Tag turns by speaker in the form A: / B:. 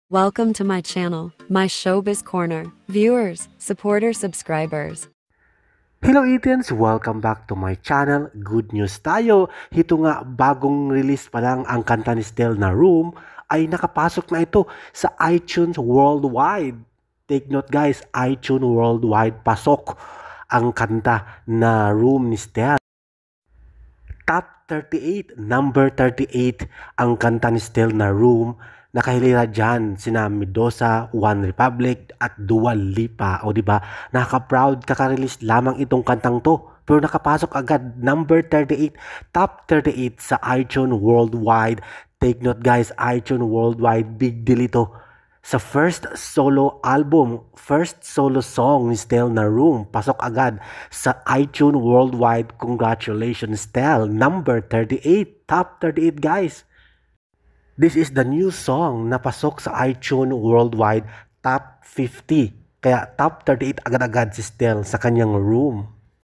A: Welcome to my channel, my Showbiz Corner. Viewers, supporters, subscribers.
B: Hello Ethans! Welcome back to my channel. Good news tayo. Ito nga, bagong release pa lang ang kanta ni Stell na Room ay nakapasok na ito sa iTunes Worldwide. Take note guys, iTunes Worldwide pasok ang kanta na Room ni Stell. Top 38, number 38 ang kanta ni Stell na Room. Nakahilira dyan sina Mendoza, One Republic at Dua Lipa. O diba, nakaka-proud kaka-release lamang itong kantang to. Pero nakapasok agad number 38, top 38 sa iTunes Worldwide. Take note guys, iTunes Worldwide, big deal ito. Sa first solo album, first solo song ni Stell na Room, pasok agad sa iTunes Worldwide. Congratulations Stell, number 38, top 38 guys. This is the new song na pasok sa iTunes Worldwide Top 50. Kaya top 38 agad-agad si Stell sa kanyang Room.